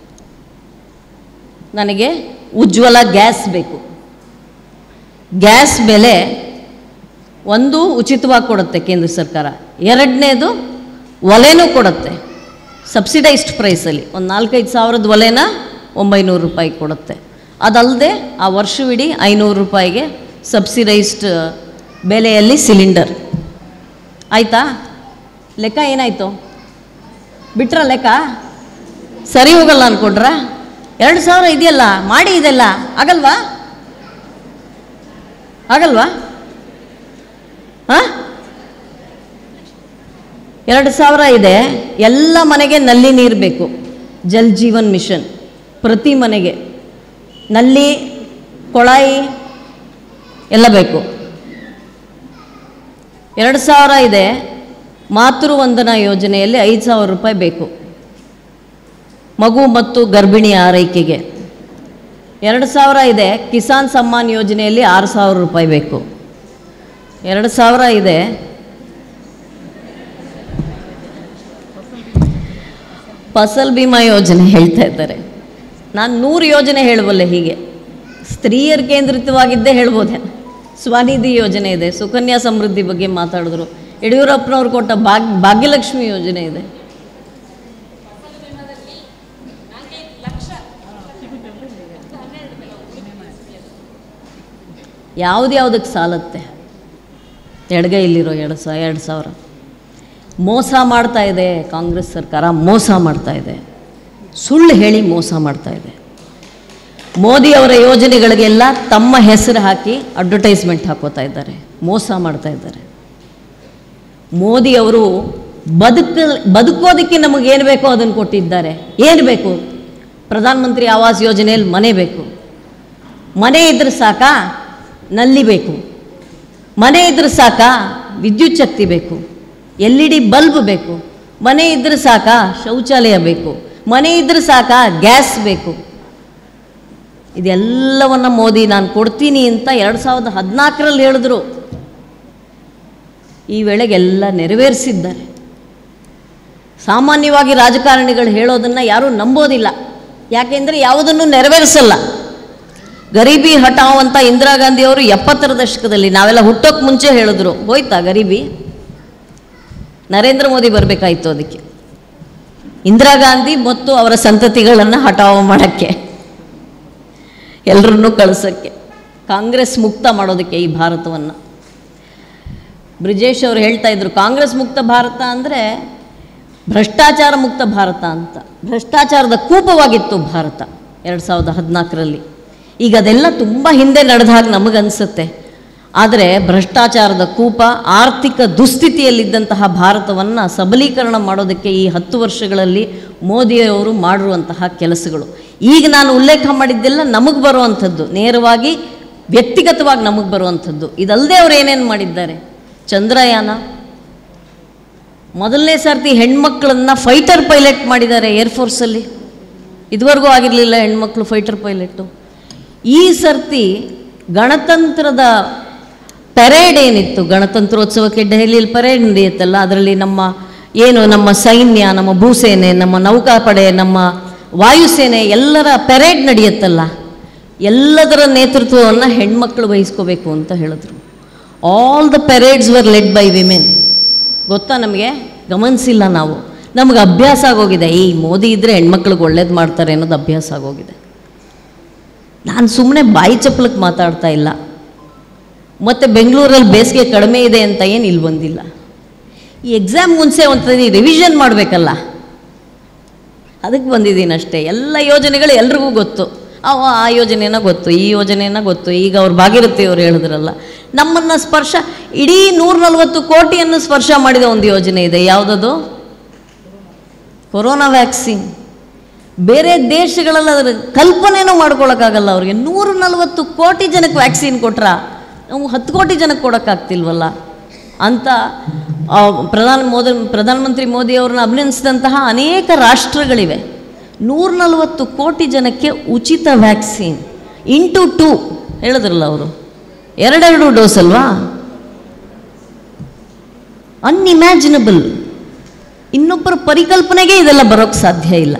ನನಗೆ ಉಜ್ವಲ ಗ್ಯಾಸ್ ಬೇಕು. ಗ್ಯಾಸ್ ಬೆಲೆ ಒಂದು ಉಚಿತವಾಗಿ ಕೊಡುತ್ತೆ ಕೇಂದ್ರ ಸರ್ಕಾರ, ಎರಡನೇದು ಒಲೆನೂ ಕೊಡುತ್ತೆ ಸಬ್ಸಿಡೈಸ್ಡ್ ಪ್ರೈಸಲ್ಲಿ. ಒಂದು 4-5 ಸಾವಿರದ ಒಲೆನ 900 ರೂಪಾಯಿ ಕೊಡುತ್ತೆ. ಅದಲ್ಲದೆ ಆ ವರ್ಷವಿಡೀ 500 ರೂಪಾಯಿಗೆ ಸಬ್ಸಿಡೈಸ್ಡ್ ಬೆಲೆಯಲ್ಲಿ ಸಿಲಿಂಡರ್. ಆಯಿತಾ? ಲೆಕ್ಕ ಏನಾಯಿತು? ಬಿಟ್ರ ಲೆಕ್ಕ? ಸರಿ ಹೋಗಲ್ಲ ಅಂದ್ಕೊಂಡ್ರ? 2,000 ಇದೆಯಲ್ಲ, ಮಾಡಿ ಇದೆಲ್ಲ ಆಗಲ್ವಾ? ಆಗಲ್ವಾ? ಹಾಂ, 2,000 ಇದೆ. ಎಲ್ಲ ಮನೆಗೆ ನಲ್ಲಿ ನೀರು ಬೇಕು. ಜಲ್ ಜೀವನ್ ಮಿಷನ್, ಪ್ರತಿ ಮನೆಗೆ ನಲ್ಲಿ, ಕೊಳಾಯಿ ಎಲ್ಲ ಬೇಕು. 2,000 ಇದೆ. ಮಾತೃವಂದನಾ ಯೋಜನೆಯಲ್ಲಿ 5,000 ರೂಪಾಯಿ ಬೇಕು ಮಗು ಮತ್ತು ಗರ್ಭಿಣಿಯ ಆರೈಕೆಗೆ. 2,000 ಇದೆ. ಕಿಸಾನ್ ಸಮ್ಮಾನ್ ಯೋಜನೆಯಲ್ಲಿ 6,000 ರೂಪಾಯಿ ಬೇಕು. 2,000 ಇದೆ. ಫಸಲ್ ಬಿಮಾ ಯೋಜನೆ ಹೇಳ್ತಾ ಇದ್ದಾರೆ. ನಾನು 100 ಯೋಜನೆ ಹೇಳಬಲ್ಲೆ. ಹೀಗೆ ಸ್ತ್ರೀಯರ ಕೇಂದ್ರಿತವಾಗಿದ್ದೇ ಹೇಳ್ಬೋದೆ. ಸ್ವನಿಧಿ ಯೋಜನೆ ಇದೆ, ಸುಕನ್ಯಾ ಸಮೃದ್ಧಿ ಬಗ್ಗೆ ಮಾತಾಡಿದ್ರು. ಯಡಿಯೂರಪ್ಪನವ್ರು ಕೊಟ್ಟ ಭಾಗ್ಯಲಕ್ಷ್ಮಿ ಯೋಜನೆ ಇದೆ. ಯಾವುದಕ್ಕೆ ಸಾಲತ್ತೆ? ಎಡಗೈಲಿರೋ 2,000 ಮೋಸ ಮಾಡ್ತಾ ಇದೆ ಕಾಂಗ್ರೆಸ್ ಸರ್ಕಾರ. ಮೋಸ ಮಾಡ್ತಾ ಇದೆ, ಸುಳ್ಳು ಹೇಳಿ ಮೋಸ ಮಾಡ್ತಾ ಇದೆ. ಮೋದಿಯವರ ಯೋಜನೆಗಳಿಗೆಲ್ಲ ತಮ್ಮ ಹೆಸರು ಹಾಕಿ ಅಡ್ವರ್ಟೈಸ್ಮೆಂಟ್ ಹಾಕೋತಾ ಇದ್ದಾರೆ, ಮೋಸ ಮಾಡ್ತಾ ಇದ್ದಾರೆ. ಮೋದಿಯವರು ಬದುಕೋದಕ್ಕೆ ನಮಗೇನು ಬೇಕೋ ಅದನ್ನು ಕೊಟ್ಟಿದ್ದಾರೆ. ಏನು ಬೇಕು? ಪ್ರಧಾನಮಂತ್ರಿ ಆವಾಸ್ ಯೋಜನೆಯಲ್ಲಿ ಮನೆ ಬೇಕು. ಮನೆ ಇದ್ರೆ ಸಾಕಾ? ನಲ್ಲಿ ಬೇಕು. ಮನೆ ಇದ್ರೆ ಸಾಕಾ? ವಿದ್ಯುತ್ ಶಕ್ತಿ ಬೇಕು. LED ಬಲ್ಬ್ ಬೇಕು. ಮನೆ ಇದ್ರೆ ಸಾಕಾ? ಶೌಚಾಲಯ ಬೇಕು. ಮನೆ ಇದ್ರೆ ಸಾಕಾ, ಗ್ಯಾಸ್ ಬೇಕು. ಇದೆಲ್ಲವನ್ನು ಮೋದಿ ನಾನು ಕೊಡ್ತೀನಿ ಅಂತ 2014ರಲ್ಲಿ ಹೇಳಿದ್ರು. ಈ ವೇಳೆಗೆಲ್ಲ ನೆರವೇರಿಸಿದ್ದಾರೆ. ಸಾಮಾನ್ಯವಾಗಿ ರಾಜಕಾರಣಿಗಳು ಹೇಳೋದನ್ನು ಯಾರೂ ನಂಬೋದಿಲ್ಲ, ಯಾಕೆಂದರೆ ಯಾವುದನ್ನು ನೆರವೇರಿಸಲ್ಲ. ಗರೀಬಿ ಹಟಾವ್ ಅಂತ ಇಂದಿರಾ ಗಾಂಧಿಯವರು 70ರ ದಶಕದಲ್ಲಿ, ನಾವೆಲ್ಲ ಹುಟ್ಟೋಕ್ಕೆ ಮುಂಚೆ ಹೇಳಿದ್ರು. ಹೋಯ್ತಾ ಗರೀಬಿ? ನರೇಂದ್ರ ಮೋದಿ ಬರಬೇಕಾಯಿತು ಅದಕ್ಕೆ, ಇಂದಿರಾ ಗಾಂಧಿ ಮತ್ತು ಅವರ ಸಂತತಿಗಳನ್ನು ಹಟಾವ್ ಮಾಡೋಕ್ಕೆ, ಎಲ್ಲರನ್ನೂ ಕಳಿಸೋಕ್ಕೆ, ಕಾಂಗ್ರೆಸ್ ಮುಕ್ತ ಮಾಡೋದಕ್ಕೆ ಈ ಭಾರತವನ್ನು. ಬ್ರಿಜೇಶ್ ಅವರು ಹೇಳ್ತಾ ಇದ್ರು, ಕಾಂಗ್ರೆಸ್ ಮುಕ್ತ ಭಾರತ ಅಂದರೆ ಭ್ರಷ್ಟಾಚಾರ ಮುಕ್ತ ಭಾರತ ಅಂತ. ಭ್ರಷ್ಟಾಚಾರದ ಕೂಪವಾಗಿತ್ತು ಭಾರತ 2014ರಲ್ಲಿ. ಈಗ ಅದೆಲ್ಲ ತುಂಬ ಹಿಂದೆ ನಡೆದ ಹಾಗೆ ನಮಗನ್ಸುತ್ತೆ. ಆದರೆ ಭ್ರಷ್ಟಾಚಾರದ ಕೂಪ, ಆರ್ಥಿಕ ದುಸ್ಥಿತಿಯಲ್ಲಿದ್ದಂತಹ ಭಾರತವನ್ನು ಸಬಲೀಕರಣ ಮಾಡೋದಕ್ಕೆ ಈ 10 ವರ್ಷಗಳಲ್ಲಿ ಮೋದಿಯವರು ಮಾಡಿರುವಂತಹ ಕೆಲಸಗಳು. ಈಗ ನಾನು ಉಲ್ಲೇಖ ಮಾಡಿದ್ದೆಲ್ಲ ನಮಗೆ ಬರುವಂಥದ್ದು, ನೇರವಾಗಿ ವ್ಯಕ್ತಿಗತವಾಗಿ ನಮಗೆ ಬರುವಂಥದ್ದು. ಇದಲ್ಲದೆ ಅವರು ಏನೇನು ಮಾಡಿದ್ದಾರೆ? ಚಂದ್ರಯಾನ, ಮೊದಲನೇ ಸರ್ತಿ ಹೆಣ್ಮಕ್ಳನ್ನು ಫೈಟರ್ ಪೈಲಟ್ ಮಾಡಿದ್ದಾರೆ ಏರ್ಫೋರ್ಸಲ್ಲಿ. ಇದುವರೆಗೂ ಆಗಿರಲಿಲ್ಲ ಹೆಣ್ಮಕ್ಳು ಫೈಟರ್ ಪೈಲಟ್ಟು. ಈ ಸರ್ತಿ ಗಣತಂತ್ರದ ಪೆರೇಡ್ ಏನಿತ್ತು, ಗಣತಂತ್ರೋತ್ಸವಕ್ಕೆ ದೆಹಲಿಯಲ್ಲಿ ಪೆರೇಡ್ ನಡೆಯುತ್ತಲ್ಲ, ಅದರಲ್ಲಿ ನಮ್ಮ ಸೈನ್ಯ, ನಮ್ಮ ಭೂಸೇನೆ, ನಮ್ಮ ನೌಕಾಪಡೆ, ನಮ್ಮ ವಾಯುಸೇನೆ ಎಲ್ಲರ ಪೆರೇಡ್ ನಡೆಯುತ್ತಲ್ಲ, ಎಲ್ಲದರ ನೇತೃತ್ವವನ್ನು ಹೆಣ್ಮಕ್ಳು ವಹಿಸ್ಕೋಬೇಕು ಅಂತ ಹೇಳಿದ್ರು. All the parades were led by women. ಗೊತ್ತಾ ನಮಗೆ? ಗಮನಿಸಿಲ್ಲ ನಾವು. ನಮಗೆ ಅಭ್ಯಾಸ ಆಗೋಗಿದೆ, ಈ ಮೋದಿ ಇದ್ದರೆ ಹೆಣ್ಮಕ್ಳಿಗೆ ಒಳ್ಳೇದು ಮಾಡ್ತಾರೆ ಅನ್ನೋದು ಅಭ್ಯಾಸ ಆಗೋಗಿದೆ. ನಾನು ಸುಮ್ಮನೆ ಬಾಯಿ ಚಪ್ಪಲಕ್ಕೆ ಮಾತಾಡ್ತಾ ಇಲ್ಲ. ಮತ್ತು ಬೆಂಗಳೂರಲ್ಲಿ ಬೇಸಿಗೆ ಕಡಿಮೆ ಇದೆ ಅಂತ ಏನು ಇಲ್ಲಿ ಬಂದಿಲ್ಲ. ಈ ಎಕ್ಸಾಮ್ ಮುಂಚೆ ಒಂದ್ಸರಿ ರಿವಿಷನ್ ಮಾಡಬೇಕಲ್ಲ, ಅದಕ್ಕೆ ಬಂದಿದ್ದೀನಿ ಅಷ್ಟೇ. ಎಲ್ಲ ಯೋಜನೆಗಳು ಎಲ್ರಿಗೂ ಗೊತ್ತು. ಆ ಯೋಜನೆನ ಗೊತ್ತು, ಈ ಯೋಜನೆನ ಗೊತ್ತು. ಈಗ ಅವ್ರು ಭಾಗೀರಥಿ ಅವರು ಹೇಳಿದ್ರಲ್ಲ, ನಮ್ಮನ್ನು ಸ್ಪರ್ಶ, ಇಡೀ 140 ಕೋಟಿಯನ್ನು ಸ್ಪರ್ಶ ಮಾಡಿದ ಒಂದು ಯೋಜನೆ ಇದೆ. ಯಾವುದದು? Corona vaccine. ಬೇರೆ ದೇಶಗಳಲ್ಲಿ ಅದರ ಕಲ್ಪನೆನೂ ಮಾಡ್ಕೊಳಕ್ಕಾಗಲ್ಲ ಅವ್ರಿಗೆ. 140 ಕೋಟಿ ಜನಕ್ಕೆ ವ್ಯಾಕ್ಸಿನ್ ಕೊಟ್ರ, ನಾವು 10 ಕೋಟಿ ಜನಕ್ಕೆ ಕೊಡೋಕ್ಕಾಗ್ತಿಲ್ವಲ್ಲ ಅಂತ ಪ್ರಧಾನಮಂತ್ರಿ ಮೋದಿಯವ್ರನ್ನ ಅಭಿನಂದಿಸಿದಂತಹ ಅನೇಕ ರಾಷ್ಟ್ರಗಳಿವೆ. 140 ಕೋಟಿ ಜನಕ್ಕೆ ಉಚಿತ ವ್ಯಾಕ್ಸಿನ್ ಇಂಟು 2 ಹೇಳಿದ್ರಲ್ಲ ಅವರು, 2 ಡೋಸ್ ಅಲ್ವಾ? ಅನ್ಇಮ್ಯಾಜಿನಬಲ್. ಇನ್ನೊಬ್ಬರ ಪರಿಕಲ್ಪನೆಗೆ ಇದೆಲ್ಲ ಬರೋಕ್ಕೆ ಸಾಧ್ಯ ಇಲ್ಲ.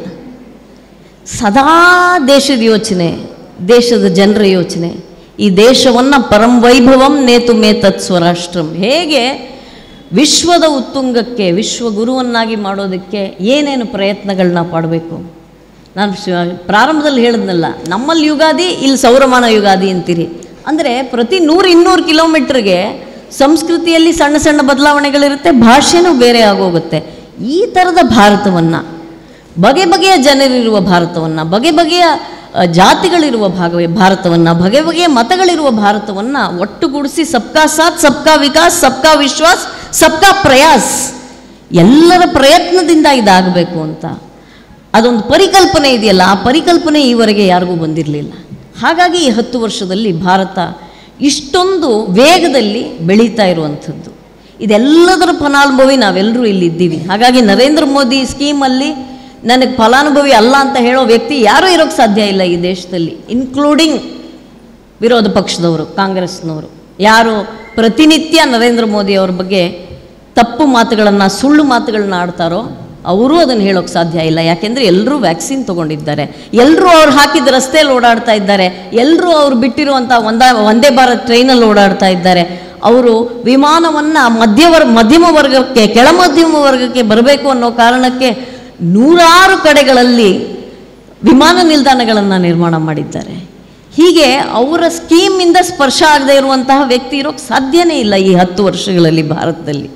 ಸದಾ ದೇಶದ ಯೋಚನೆ, ದೇಶದ ಜನರ ಯೋಚನೆ. ಈ ದೇಶವನ್ನು ಪರಂ ವೈಭವಂ ನೇತು ಮೇ ತತ್ ಸ್ವರಾಷ್ಟ್ರಂ. ಹೇಗೆ ವಿಶ್ವದ ಉತ್ತುಂಗಕ್ಕೆ, ವಿಶ್ವಗುರುವನ್ನಾಗಿ ಮಾಡೋದಕ್ಕೆ ಏನೇನು ಪ್ರಯತ್ನಗಳನ್ನ ಪಡಬೇಕು. ನಾನು ಪ್ರಾರಂಭದಲ್ಲಿ ಹೇಳಿದ್ನಲ್ಲ, ನಮ್ಮಲ್ಲಿ ಯುಗಾದಿ, ಇಲ್ಲಿ ಸೌರಮಾನ ಯುಗಾದಿ ಅಂತೀರಿ. ಅಂದರೆ ಪ್ರತಿ 100-200 ಕಿಲೋಮೀಟ್ರಿಗೆ ಸಂಸ್ಕೃತಿಯಲ್ಲಿ ಸಣ್ಣ ಸಣ್ಣ ಬದಲಾವಣೆಗಳಿರುತ್ತೆ, ಭಾಷೆನೂ ಬೇರೆ ಆಗೋಗುತ್ತೆ. ಈ ಥರದ ಭಾರತವನ್ನು, ಬಗೆ ಬಗೆಯ ಜನರಿರುವ ಭಾರತವನ್ನು, ಬಗೆ ಬಗೆಯ ಜಾತಿಗಳಿರುವ ಭಾರತವನ್ನು, ಬಗೆ ಬಗೆಯ ಮತಗಳಿರುವ ಭಾರತವನ್ನು ಒಟ್ಟುಗೂಡಿಸಿ ಸಬ್ಕಾ ಸಾಥ್, ಸಬ್ಕಾ ವಿಕಾಸ್, ಸಬ್ಕಾ ವಿಶ್ವಾಸ್, ಸಬ್ಕಾ ಪ್ರಯಾಸ್, ಎಲ್ಲರ ಪ್ರಯತ್ನದಿಂದ ಇದಾಗಬೇಕು ಅಂತ ಅದೊಂದು ಪರಿಕಲ್ಪನೆ ಇದೆಯಲ್ಲ, ಆ ಪರಿಕಲ್ಪನೆ ಈವರೆಗೆ ಯಾರಿಗೂ ಬಂದಿರಲಿಲ್ಲ. ಹಾಗಾಗಿ ಈ 10 ವರ್ಷದಲ್ಲಿ ಭಾರತ ಇಷ್ಟೊಂದು ವೇಗದಲ್ಲಿ ಬೆಳೀತಾ ಇರುವಂಥದ್ದು. ಇದೆಲ್ಲದರ ಫಲಾನುಭವಿ ನಾವೆಲ್ಲರೂ ಇಲ್ಲಿದ್ದೀವಿ. ಹಾಗಾಗಿ ನರೇಂದ್ರ ಮೋದಿ ಸ್ಕೀಮಲ್ಲಿ ನನಗೆ ಫಲಾನುಭವಿ ಅಲ್ಲ ಅಂತ ಹೇಳೋ ವ್ಯಕ್ತಿ ಯಾರೂ ಇರೋಕ್ಕೆ ಸಾಧ್ಯ ಇಲ್ಲ ಈ ದೇಶದಲ್ಲಿ, ಇನ್ಕ್ಲೂಡಿಂಗ್ ವಿರೋಧ ಪಕ್ಷದವರು, ಕಾಂಗ್ರೆಸ್ನವರು. ಯಾರು ಪ್ರತಿನಿತ್ಯ ನರೇಂದ್ರ ಮೋದಿ ಅವ್ರ ಬಗ್ಗೆ ತಪ್ಪು ಮಾತುಗಳನ್ನು, ಸುಳ್ಳು ಮಾತುಗಳನ್ನ ಆಡ್ತಾರೋ ಅವರು ಅದನ್ನು ಹೇಳೋಕ್ಕೆ ಸಾಧ್ಯ ಇಲ್ಲ. ಯಾಕೆಂದರೆ ಎಲ್ಲರೂ ವ್ಯಾಕ್ಸಿನ್ ತೊಗೊಂಡಿದ್ದಾರೆ, ಎಲ್ಲರೂ ಅವ್ರು ಹಾಕಿದ ರಸ್ತೆಯಲ್ಲಿ ಓಡಾಡ್ತಾ ಇದ್ದಾರೆ, ಎಲ್ಲರೂ ಅವ್ರು ಬಿಟ್ಟಿರುವಂಥ ವಂದೇ ಭಾರತ್ ಟ್ರೈನಲ್ಲಿ ಓಡಾಡ್ತಾ ಇದ್ದಾರೆ. ಅವರು ವಿಮಾನವನ್ನು ಮಧ್ಯಮ ವರ್ಗಕ್ಕೆ, ಕೆಳ ಮಧ್ಯಮ ವರ್ಗಕ್ಕೆ ಬರಬೇಕು ಅನ್ನೋ ಕಾರಣಕ್ಕೆ 100 ಕಡೆಗಳಲ್ಲಿ ವಿಮಾನ ನಿಲ್ದಾಣಗಳನ್ನು ನಿರ್ಮಾಣ ಮಾಡಿದ್ದಾರೆ. ಹೀಗೆ ಅವರ ಸ್ಕೀಮಿಂದ ಸ್ಪರ್ಶ ಆಗದೆ ಇರುವಂತಹ ವ್ಯಕ್ತಿ ಇರೋಕ್ಕೆ ಸಾಧ್ಯನೇ ಇಲ್ಲ ಈ 10 ವರ್ಷಗಳಲ್ಲಿ ಭಾರತದಲ್ಲಿ.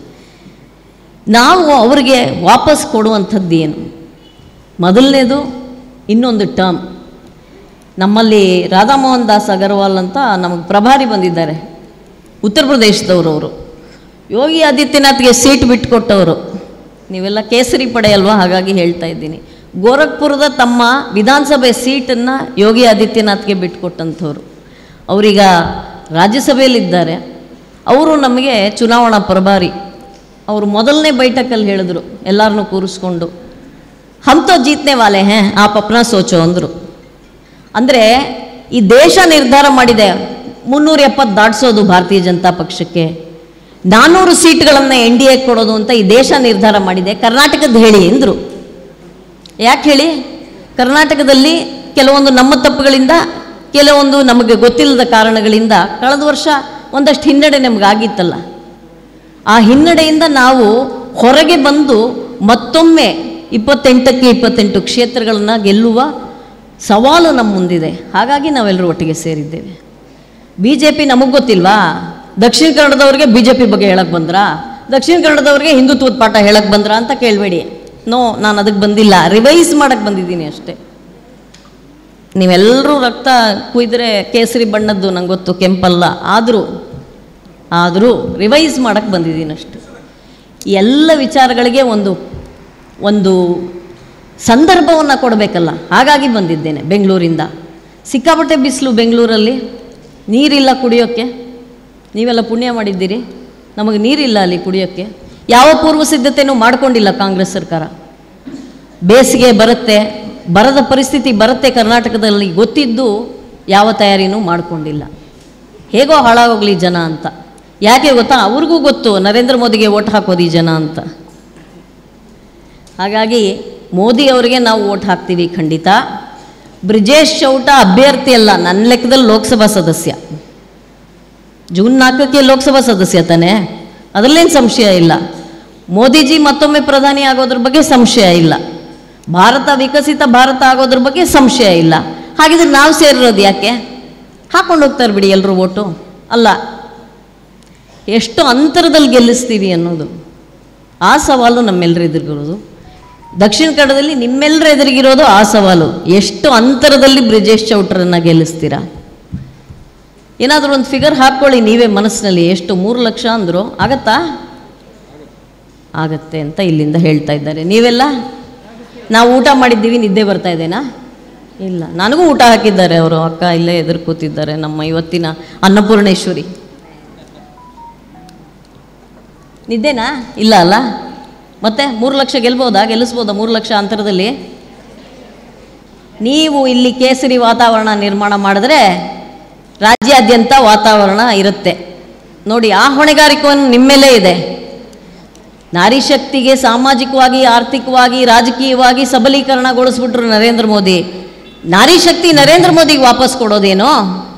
ನಾವು ಅವರಿಗೆ ವಾಪಸ್ ಕೊಡುವಂಥದ್ದು ಏನು? ಮೊದಲನೇದು ಇನ್ನೊಂದು ಟರ್ಮ್. ನಮ್ಮಲ್ಲಿ ರಾಧಾಮೋಹನ್ ದಾಸ್ ಅಗರ್ವಾಲ್ ಅಂತ ನಮಗೆ ಪ್ರಭಾರಿ ಬಂದಿದ್ದಾರೆ, ಉತ್ತರ ಪ್ರದೇಶದವರು. ಅವರು ಯೋಗಿ ಆದಿತ್ಯನಾಥ್ಗೆ ಸೀಟ್ ಬಿಟ್ಟುಕೊಟ್ಟವರು. ನೀವೆಲ್ಲ ಕೇಸರಿ ಪಡೆ ಅಲ್ವಾ, ಹಾಗಾಗಿ ಹೇಳ್ತಾ ಇದ್ದೀನಿ. ಗೋರಖ್ಪುರದ ತಮ್ಮ ವಿಧಾನಸಭೆ ಸೀಟನ್ನು ಯೋಗಿ ಆದಿತ್ಯನಾಥ್ಗೆ ಬಿಟ್ಟುಕೊಟ್ಟಂಥವ್ರು. ಅವರೀಗ ರಾಜ್ಯಸಭೆಯಲ್ಲಿದ್ದಾರೆ. ಅವರು ನಮಗೆ ಚುನಾವಣಾ ಪ್ರಭಾರಿ. ಅವರು ಮೊದಲನೇ ಬೈಠಕಲ್ಲಿ ಹೇಳಿದ್ರು, ಎಲ್ಲರನ್ನೂ ಕೂರಿಸ್ಕೊಂಡು, ಹಮ್ ತೋ ಜೀತನೆ ವಾಲೆ ಹೇ ಆಪ್ ಅಪ್ನಾ ಸೋಚೋ ಅಂದರು. ಅಂದರೆ ಈ ದೇಶ ನಿರ್ಧಾರ ಮಾಡಿದೆ 370 ದಾಟಿಸೋದು ಭಾರತೀಯ ಜನತಾ ಪಕ್ಷಕ್ಕೆ, 400 ಸೀಟ್ಗಳನ್ನು NDA ಕೊಡೋದು ಅಂತ ಈ ದೇಶ ನಿರ್ಧಾರ ಮಾಡಿದೆ. ಕರ್ನಾಟಕದ ಹೇಳಿ ಅಂದರು. ಯಾಕೆ ಹೇಳಿ? ಕರ್ನಾಟಕದಲ್ಲಿ ಕೆಲವೊಂದು ನಮ್ಮ ತಪ್ಪುಗಳಿಂದ, ಕೆಲವೊಂದು ನಮಗೆ ಗೊತ್ತಿಲ್ಲದ ಕಾರಣಗಳಿಂದ ಕಳೆದ ವರ್ಷ ಒಂದಷ್ಟು ಹಿನ್ನಡೆ ನಮಗಾಗಿತ್ತಲ್ಲ. ಆ ಹಿನ್ನಡೆಯಿಂದ ನಾವು ಹೊರಗೆ ಬಂದು ಮತ್ತೊಮ್ಮೆ 28ಕ್ಕೆ 28 ಕ್ಷೇತ್ರಗಳನ್ನು ಗೆಲ್ಲುವ ಸವಾಲು ನಮ್ಮ ಮುಂದಿದೆ. ಹಾಗಾಗಿ ನಾವೆಲ್ಲರೂ ಒಟ್ಟಿಗೆ ಸೇರಿದ್ದೇವೆ. BJP ನಮಗೆ ಗೊತ್ತಿಲ್ವಾ? ದಕ್ಷಿಣ ಕನ್ನಡದವ್ರಿಗೆ BJP ಬಗ್ಗೆ ಹೇಳಕ್ಕೆ ಬಂದ್ರಾ? ದಕ್ಷಿಣ ಕನ್ನಡದವ್ರಿಗೆ ಹಿಂದುತ್ವದ ಪಾಠ ಹೇಳಕ್ಕೆ ಬಂದ್ರಾ ಅಂತ ಕೇಳಬೇಡಿ. ನೋ, ನಾನು ಅದಕ್ಕೆ ಬಂದಿಲ್ಲ, ರಿವೈಸ್ ಮಾಡೋಕ್ಕೆ ಬಂದಿದ್ದೀನಿ ಅಷ್ಟೇ. ನೀವೆಲ್ಲರೂ ರಕ್ತ ಕುಯ್ದರೆ ಕೇಸರಿ ಬಣ್ಣದ್ದು ನಂಗೆ ಗೊತ್ತು, ಕೆಂಪಲ್ಲ. ಆದರೂ ರಿವೈಸ್ ಮಾಡೋಕ್ಕೆ ಬಂದಿದ್ದೀನಿ ಅಷ್ಟು. ಎಲ್ಲ ವಿಚಾರಗಳಿಗೆ ಒಂದು ಸಂದರ್ಭವನ್ನು ಕೊಡಬೇಕಲ್ಲ, ಹಾಗಾಗಿ ಬಂದಿದ್ದೇನೆ ಬೆಂಗಳೂರಿಂದ. ಸಿಕ್ಕಾಪಟ್ಟೆ ಬಿಸಿಲು ಬೆಂಗಳೂರಲ್ಲಿ, ನೀರಿಲ್ಲ ಕುಡಿಯೋಕ್ಕೆ. ನೀವೆಲ್ಲ ಪುಣ್ಯ ಮಾಡಿದ್ದೀರಿ, ನಮಗೆ ನೀರಿಲ್ಲ ಅಲ್ಲಿ ಕುಡಿಯೋಕ್ಕೆ. ಯಾವ ಪೂರ್ವ ಸಿದ್ಧತೆಯೂ ಮಾಡಿಕೊಂಡಿಲ್ಲ ಕಾಂಗ್ರೆಸ್ ಸರ್ಕಾರ. ಬೇಸಿಗೆ ಬರುತ್ತೆ, ಬರದ ಪರಿಸ್ಥಿತಿ ಬರುತ್ತೆ ಕರ್ನಾಟಕದಲ್ಲಿ ಗೊತ್ತಿದ್ದು ಯಾವ ತಯಾರಿನೂ ಮಾಡಿಕೊಂಡಿಲ್ಲ. ಹೇಗೋ ಹಾಳಾಗೋಗ್ಲಿ ಜನ ಅಂತ. ಯಾಕೆ ಗೊತ್ತಾ? ಅವ್ರಿಗೂ ಗೊತ್ತು ನರೇಂದ್ರ ಮೋದಿಗೆ ಓಟ್ ಹಾಕೋದು ಈ ಜನ ಅಂತ. ಹಾಗಾಗಿ ಮೋದಿ ಅವರಿಗೆ ನಾವು ಓಟ್ ಹಾಕ್ತೀವಿ ಖಂಡಿತ. ಬ್ರಿಜೇಶ್ ಚೌಟ ಅಭ್ಯರ್ಥಿ ಅಲ್ಲ, ನನ್ನ ಲೆಕ್ಕದಲ್ಲಿ ಲೋಕಸಭಾ ಸದಸ್ಯ. ಜೂನ್ 4ಕ್ಕೆ ಲೋಕಸಭಾ ಸದಸ್ಯ ತಾನೆ, ಅದರಲ್ಲೇನು ಸಂಶಯ ಇಲ್ಲ. ಮೋದಿಜಿ ಮತ್ತೊಮ್ಮೆ ಪ್ರಧಾನಿ ಆಗೋದ್ರ ಬಗ್ಗೆ ಸಂಶಯ ಇಲ್ಲ. ಭಾರತ ವಿಕಸಿತ ಭಾರತ ಆಗೋದ್ರ ಬಗ್ಗೆ ಸಂಶಯ ಇಲ್ಲ. ಹಾಗಿದ್ರೆ ನಾವು ಸೇರಿರೋದು ಯಾಕೆ? ಹಾಕೊಂಡು ಹೋಗ್ತಾರೆ ಬಿಡಿ ಎಲ್ಲರೂ ಓಟು. ಅಲ್ಲ, ಎಷ್ಟು ಅಂತರದಲ್ಲಿ ಗೆಲ್ಲಿಸ್ತೀವಿ ಅನ್ನೋದು ಆ ಸವಾಲು ನಮ್ಮೆಲ್ಲರ ಎದುರಿಗಿರೋದು. ದಕ್ಷಿಣ ಕನ್ನಡದಲ್ಲಿ ನಿಮ್ಮೆಲ್ಲರ ಎದುರಿಗಿರೋದು ಆ ಸವಾಲು. ಎಷ್ಟು ಅಂತರದಲ್ಲಿ ಬ್ರಿಜೇಶ್ ಚೌಟರನ್ನು ಗೆಲ್ಲಿಸ್ತೀರಾ? ಏನಾದರೂ ಒಂದು ಫಿಗರ್ ಹಾಕ್ಕೊಳ್ಳಿ ನೀವೇ ಮನಸ್ಸಿನಲ್ಲಿ. ಎಷ್ಟು? 3 ಲಕ್ಷ ಅಂದರು, ಆಗತ್ತಾ? ಆಗತ್ತೆ ಅಂತ ಇಲ್ಲಿಂದ ಹೇಳ್ತಾ ಇದ್ದಾರೆ. ನೀವೆಲ್ಲ? ನಾವು ಊಟ ಮಾಡಿದ್ದೀವಿ, ನಿದ್ದೆ ಬರ್ತಾ ಇದ್ದೇನಾ? ಇಲ್ಲ, ನನಗೂ ಊಟ ಹಾಕಿದ್ದಾರೆ ಅವರು. ಅಕ್ಕ ಇಲ್ಲೇ ಎದುರು ಕೂತಿದ್ದಾರೆ, ನಮ್ಮ ಇವತ್ತಿನ ಅನ್ನಪೂರ್ಣೇಶ್ವರಿ. ನಿದ್ದೆನಾ? ಇಲ್ಲ ಅಲ್ಲ. ಮತ್ತೆ 3 ಲಕ್ಷ ಗೆಲ್ಲಿಸ್ಬೋದಾ 3 ಲಕ್ಷ ಅಂತರದಲ್ಲಿ? ನೀವು ಇಲ್ಲಿ ಕೇಸರಿ ವಾತಾವರಣ ನಿರ್ಮಾಣ ಮಾಡಿದ್ರೆ ರಾಜ್ಯಾದ್ಯಂತ ವಾತಾವರಣ ಇರುತ್ತೆ ನೋಡಿ. ಆ ಹೊಣೆಗಾರಿಕೆಯನ್ನು ನಿಮ್ಮೆಲ್ಲೇ ಇದೆ. ನಾರಿ ಶಕ್ತಿಗೆ ಸಾಮಾಜಿಕವಾಗಿ, ಆರ್ಥಿಕವಾಗಿ, ರಾಜಕೀಯವಾಗಿ ಸಬಲೀಕರಣಗೊಳಿಸ್ಬಿಟ್ರು ನರೇಂದ್ರ ಮೋದಿ. ನಾರಿ ಶಕ್ತಿ ನರೇಂದ್ರ ಮೋದಿಗೆ ವಾಪಸ್ ಕೊಡೋದೇನೋ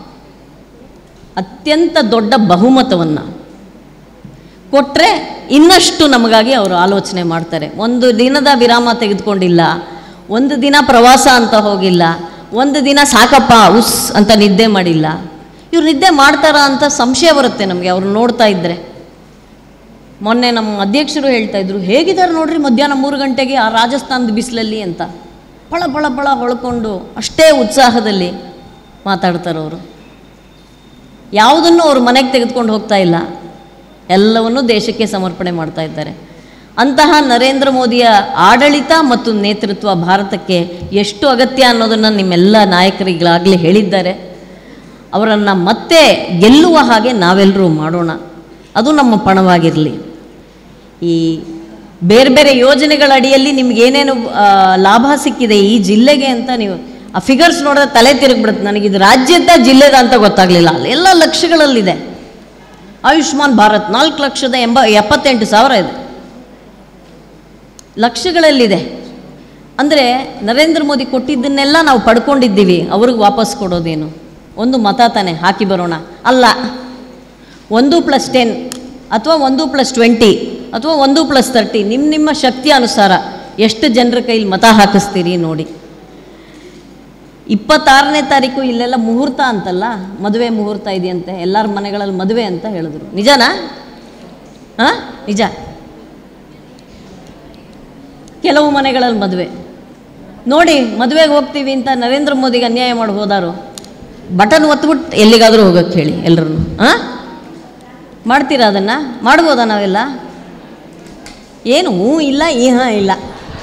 ಅತ್ಯಂತ ದೊಡ್ಡ ಬಹುಮತವನ್ನು ಕೊಟ್ಟರೆ ಇನ್ನಷ್ಟು ನಮಗಾಗಿ ಅವರು ಆಲೋಚನೆ ಮಾಡ್ತಾರೆ. ಒಂದು ದಿನದ ವಿರಾಮ ತೆಗೆದುಕೊಂಡಿಲ್ಲ, ಒಂದು ದಿನ ಪ್ರವಾಸ ಅಂತ ಹೋಗಿಲ್ಲ, ಒಂದು ದಿನ ಸಾಕಪ್ಪ ಉಸ್ ಅಂತ ನಿದ್ದೆ ಮಾಡಿಲ್ಲ. ಇವ್ರು ನಿದ್ದೆ ಮಾಡ್ತಾರಾ ಅಂತ ಸಂಶಯ ಬರುತ್ತೆ ನಮಗೆ ಅವ್ರು ನೋಡ್ತಾ ಇದ್ದರೆ. ಮೊನ್ನೆ ನಮ್ಮ ಅಧ್ಯಕ್ಷರು ಹೇಳ್ತಾ ಇದ್ರು, ಹೇಗಿದ್ದಾರೆ ನೋಡ್ರಿ ಮಧ್ಯಾಹ್ನ 3 ಗಂಟೆಗೆ ಆ ರಾಜಸ್ಥಾನದ ಬಿಸಿಲಲ್ಲಿ ಅಂತ. ಫಳ ಫಳ ಫಳ ಹೊಳ್ಕೊಂಡು ಅಷ್ಟೇ ಉತ್ಸಾಹದಲ್ಲಿ ಮಾತಾಡ್ತಾರೆ ಅವರು. ಯಾವುದನ್ನು ಅವರು ಮನೆಗೆ ತೆಗೆದುಕೊಂಡು ಹೋಗ್ತಾ ಇಲ್ಲ, ಎಲ್ಲವನ್ನೂ ದೇಶಕ್ಕೆ ಸಮರ್ಪಣೆ ಮಾಡ್ತಾ ಇದ್ದಾರೆ. ಅಂತಹ ನರೇಂದ್ರ ಮೋದಿಯ ಆಡಳಿತ ಮತ್ತು ನೇತೃತ್ವ ಭಾರತಕ್ಕೆ ಎಷ್ಟು ಅಗತ್ಯ ಅನ್ನೋದನ್ನು ನಿಮ್ಮೆಲ್ಲ ನಾಯಕರಿಗಾಗಲೇ ಹೇಳಿದ್ದಾರೆ. ಅವರನ್ನು ಮತ್ತೆ ಗೆಲ್ಲುವ ಹಾಗೆ ನಾವೆಲ್ಲರೂ ಮಾಡೋಣ, ಅದು ನಮ್ಮ ಪಣವಾಗಿರಲಿ. ಈ ಬೇರೆ ಬೇರೆ ಯೋಜನೆಗಳ ಅಡಿಯಲ್ಲಿ ನಿಮಗೇನೇನು ಲಾಭ ಸಿಕ್ಕಿದೆ ಈ ಜಿಲ್ಲೆಗೆ ಅಂತ ನೀವು ಆ ಫಿಗರ್ಸ್ ನೋಡಿದ್ರೆ ತಲೆ ತಿರುಗಿಬಿಡುತ್ತೆ. ನನಗಿದು ರಾಜ್ಯದ ಜಿಲ್ಲೆದ ಅಂತ ಗೊತ್ತಾಗಲಿಲ್ಲ. ಎಲ್ಲ ಲಕ್ಷಗಳಲ್ಲಿದೆ. ಆಯುಷ್ಮಾನ್ ಭಾರತ್ 4,78,000 ಇದೆ, ಲಕ್ಷಗಳಲ್ಲಿದೆ. ಅಂದರೆ ನರೇಂದ್ರ ಮೋದಿ ಕೊಟ್ಟಿದ್ದನ್ನೆಲ್ಲ ನಾವು ಪಡ್ಕೊಂಡಿದ್ದೀವಿ, ಅವ್ರಿಗೆ ವಾಪಸ್ ಕೊಡೋದೇನು? ಒಂದು ಮತ ತಾನೆ, ಹಾಕಿ ಬರೋಣ. ಅಲ್ಲ, 1+10 ಅಥವಾ 1+20 ಅಥವಾ 1+30 ನಿಮ್ಮ ಶಕ್ತಿಯ ಅನುಸಾರ ಎಷ್ಟು ಜನರ ಕೈಲಿ ಮತ ಹಾಕಿಸ್ತೀರಿ ನೋಡಿ. 26ನೇ ತಾರೀಕು ಇಲ್ಲೆಲ್ಲ ಮುಹೂರ್ತ ಅಂತಲ್ಲ, ಮದುವೆ ಮುಹೂರ್ತ ಇದೆಯಂತೆ, ಎಲ್ಲರ ಮನೆಗಳಲ್ಲಿ ಮದುವೆ ಅಂತ ಹೇಳಿದ್ರು. ನಿಜನಾ? ಹಾಂ, ನಿಜ. ಕೆಲವು ಮನೆಗಳಲ್ಲಿ ಮದುವೆ ನೋಡಿ. ಮದುವೆಗೆ ಹೋಗ್ತೀವಿ ಅಂತ ನರೇಂದ್ರ ಮೋದಿಗೆ ಅನ್ಯಾಯ ಮಾಡಿ ಹೋದಾರು ಬಟನ್ ಒತ್ಬಿಟ್ಟು ಎಲ್ಲಿಗಾದರೂ ಹೋಗೋಕ್ಕೆ ಹೇಳಿ ಎಲ್ಲರೂ. ಹಾಂ, ಮಾಡ್ತೀರಾ ಅದನ್ನು? ಮಾಡ್ಬೋದಾ ನಾವೆಲ್ಲ? ಏನು ಇಲ್ಲ, ಇಲ್ಲ.